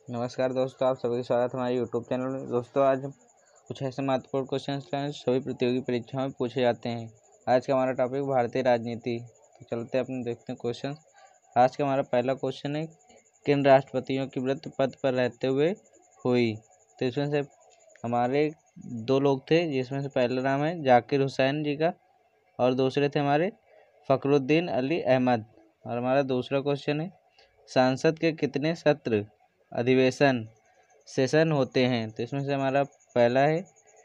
नमस्कार दोस्तों, आप सभी का स्वागत है हमारे यूट्यूब चैनल में। दोस्तों, आज हम कुछ ऐसे महत्वपूर्ण क्वेश्चन लाए सभी प्रतियोगी परीक्षाओं में पूछे जाते हैं। आज का हमारा टॉपिक भारतीय राजनीति। तो चलते अपने देखते हैं क्वेश्चन। आज का हमारा पहला क्वेश्चन है, किन राष्ट्रपतियों की मृत्यु पद पर रहते हुए हुई। तो इसमें से हमारे दो लोग थे, जिसमें से पहला नाम है जाकिर हुसैन जी का और दूसरे थे हमारे फखरुद्दीन अली अहमद। और हमारा दूसरा क्वेश्चन है, संसद के कितने सत्र अधिवेशन सेशन होते हैं। तो इसमें से हमारा पहला है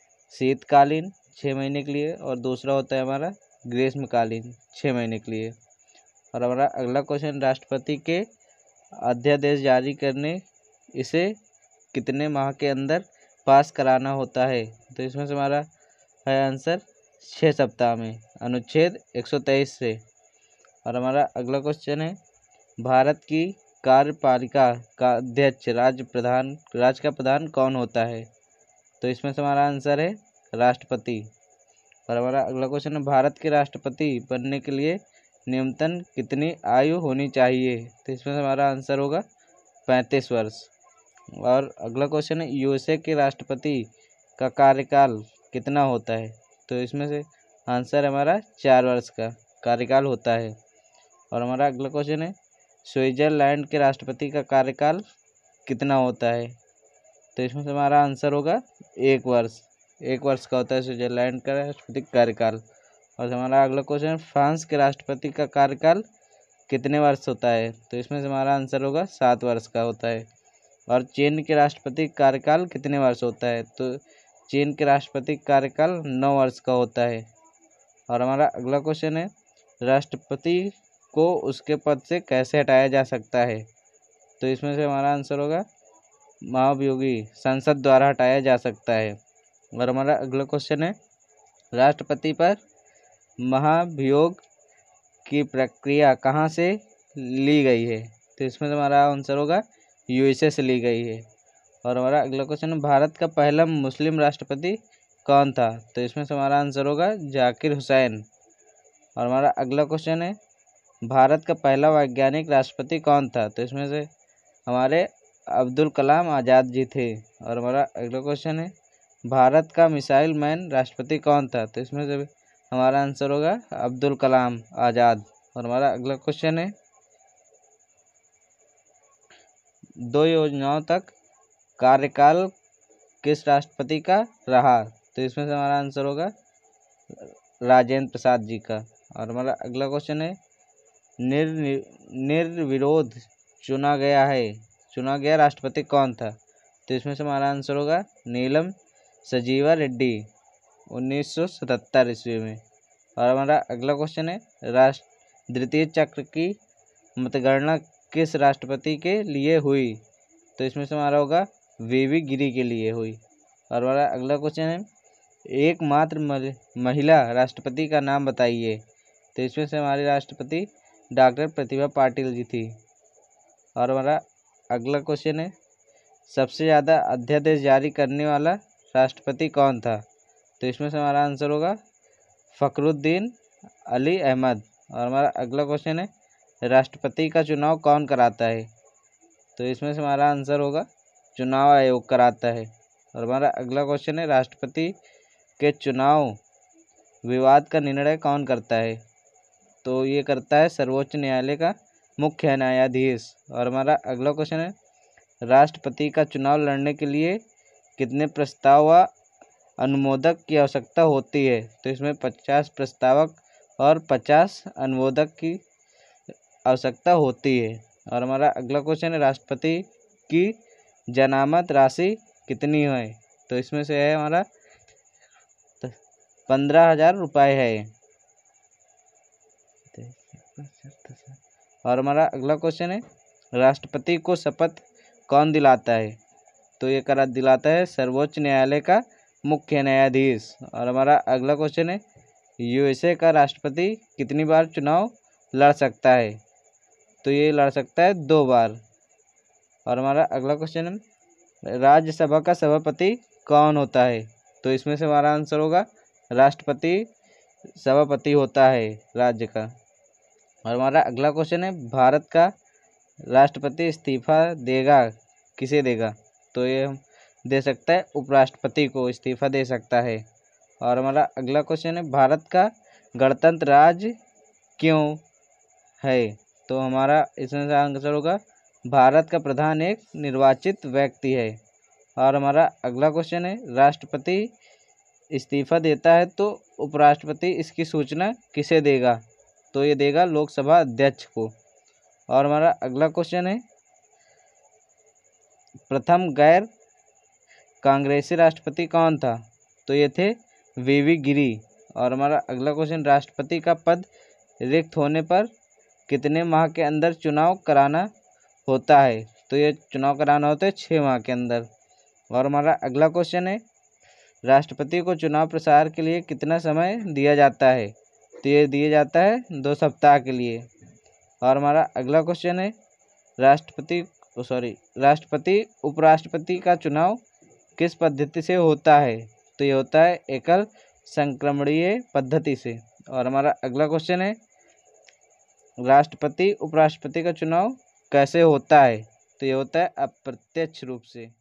शीतकालीन 6 महीने के लिए और दूसरा होता है हमारा ग्रीष्मकालीन 6 महीने के लिए। और हमारा अगला क्वेश्चन, राष्ट्रपति के अध्यादेश जारी करने इसे कितने माह के अंदर पास कराना होता है। तो इसमें से हमारा है आंसर 6 सप्ताह में, अनुच्छेद 123 से। और हमारा अगला क्वेश्चन है, भारत की कार्यपालिका का अध्यक्ष राज्य का प्रधान कौन होता है। तो इसमें से हमारा आंसर है राष्ट्रपति। और हमारा अगला क्वेश्चन है, भारत के राष्ट्रपति बनने के लिए न्यूनतम कितनी आयु होनी चाहिए। तो इसमें से हमारा आंसर होगा 35 वर्ष। और अगला क्वेश्चन है, यूएसए के राष्ट्रपति का कार्यकाल कितना होता है। तो इसमें से आंसर हमारा 4 वर्ष का कार्यकाल होता है। और हमारा अगला क्वेश्चन है, स्विट्जरलैंड के राष्ट्रपति का कार्यकाल कितना होता है। तो इसमें से हमारा आंसर होगा 1 वर्ष। 1 वर्ष का होता है स्विट्जरलैंड का राष्ट्रपति कार्यकाल। और हमारा अगला क्वेश्चन है, फ्रांस के राष्ट्रपति का कार्यकाल कितने वर्ष होता है। तो इसमें से हमारा आंसर होगा 7 वर्ष का होता है। और चीन के राष्ट्रपति कार्यकाल कितने वर्ष होता है। तो चीन के राष्ट्रपति कार्यकाल 9 वर्ष का होता है। और हमारा अगला क्वेश्चन है, राष्ट्रपति को उसके पद से कैसे हटाया जा सकता है। तो इसमें से हमारा आंसर होगा महाभियोगी संसद द्वारा हटाया जा सकता है। और हमारा अगला क्वेश्चन है, राष्ट्रपति पर महाभियोग की प्रक्रिया कहाँ से ली गई है। तो इसमें से हमारा आंसर होगा यूएसए से ली गई है। और हमारा अगला क्वेश्चन है, भारत का पहला मुस्लिम राष्ट्रपति कौन था। तो इसमें से हमारा आंसर होगा जाकिर हुसैन। और हमारा अगला क्वेश्चन है, भारत का पहला वैज्ञानिक राष्ट्रपति कौन था। तो इसमें से हमारे अब्दुल कलाम आज़ाद जी थे। और हमारा अगला क्वेश्चन है, भारत का मिसाइल मैन राष्ट्रपति कौन था। तो इसमें से हमारा आंसर होगा अब्दुल कलाम आज़ाद। और हमारा अगला क्वेश्चन है, 2 योजनाओं तक कार्यकाल किस राष्ट्रपति का रहा। तो इसमें से हमारा आंसर होगा राजेंद्र प्रसाद जी का। और हमारा अगला क्वेश्चन है, निर्विरोध चुना गया राष्ट्रपति कौन था। तो इसमें से हमारा आंसर होगा नीलम संजीवा रेड्डी 1977 ईस्वी में। और हमारा अगला क्वेश्चन है, द्वितीय चक्र की मतगणना किस राष्ट्रपति के लिए हुई। तो इसमें से हमारा होगा वीवी गिरी के लिए हुई। और हमारा अगला क्वेश्चन है, एकमात्र महिला राष्ट्रपति का नाम बताइए। तो इसमें से हमारी राष्ट्रपति डॉक्टर प्रतिभा पाटिल जी थी। और हमारा अगला क्वेश्चन है, सबसे ज़्यादा अध्यादेश जारी करने वाला राष्ट्रपति कौन था। तो इसमें से हमारा आंसर होगा फखरुद्दीन अली अहमद। और हमारा अगला क्वेश्चन है, राष्ट्रपति का चुनाव कौन कराता है। तो इसमें से हमारा आंसर होगा चुनाव आयोग कराता है। और हमारा अगला क्वेश्चन है, राष्ट्रपति के चुनाव विवाद का निर्णय कौन करता है। तो ये करता है सर्वोच्च न्यायालय का मुख्य न्यायाधीश। और हमारा अगला क्वेश्चन है, राष्ट्रपति का चुनाव लड़ने के लिए कितने प्रस्ताव व अनुमोदक की आवश्यकता होती है। तो इसमें 50 प्रस्तावक और 50 अनुमोदक की आवश्यकता होती है। और हमारा अगला क्वेश्चन है, राष्ट्रपति की जमानत राशि कितनी है। तो इसमें से है हमारा 15,000 रुपये है। और हमारा अगला क्वेश्चन है, राष्ट्रपति को शपथ कौन दिलाता है। तो ये दिलाता है सर्वोच्च न्यायालय का मुख्य न्यायाधीश। और हमारा अगला क्वेश्चन है, यूएसए का राष्ट्रपति कितनी बार चुनाव लड़ सकता है। तो ये लड़ सकता है 2 बार। और हमारा अगला क्वेश्चन है, राज्यसभा का सभापति कौन होता है। तो इसमें से हमारा आंसर होगा राष्ट्रपति सभापति होता है राज्य का। और हमारा अगला क्वेश्चन है, भारत का राष्ट्रपति इस्तीफा देगा किसे देगा? तो ये दे सकता है उपराष्ट्रपति को इस्तीफा दे सकता है। और हमारा अगला क्वेश्चन है, भारत का गणतंत्र राज्य क्यों है? तो हमारा इसमें आंसर होगा, भारत का प्रधान एक निर्वाचित व्यक्ति है। और हमारा अगला क्वेश्चन है, राष्ट्रपति इस्तीफा देता है तो उपराष्ट्रपति इसकी सूचना किसे देगा? तो ये देगा लोकसभा अध्यक्ष को। और हमारा अगला क्वेश्चन है, प्रथम गैर कांग्रेसी राष्ट्रपति कौन था? तो ये थे वीवी गिरी। और हमारा अगला क्वेश्चन, राष्ट्रपति का पद रिक्त होने पर कितने माह के अंदर चुनाव कराना होता है? तो ये चुनाव कराना होता है 6 माह के अंदर। और हमारा अगला क्वेश्चन है, राष्ट्रपति को चुनाव प्रचार के लिए कितना समय दिया जाता है? तो ये दिया जाता है 2 सप्ताह के लिए। और हमारा अगला क्वेश्चन है, राष्ट्रपति उपराष्ट्रपति का चुनाव किस पद्धति से होता है? तो ये होता है एकल संक्रमणीय पद्धति से। और हमारा अगला क्वेश्चन है, राष्ट्रपति उपराष्ट्रपति का चुनाव कैसे होता है? तो ये होता है अप्रत्यक्ष रूप से।